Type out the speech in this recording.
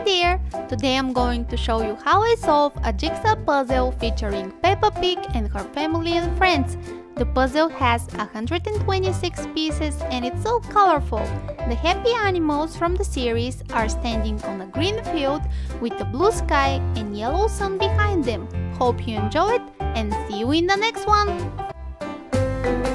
there! Today I'm going to show you how I solve a jigsaw puzzle featuring Peppa Pig and her family and friends. The puzzle has 126 pieces and it's so colorful. The happy animals from the series are standing on a green field with a blue sky and yellow sun behind them. Hope you enjoy it and see you in the next one!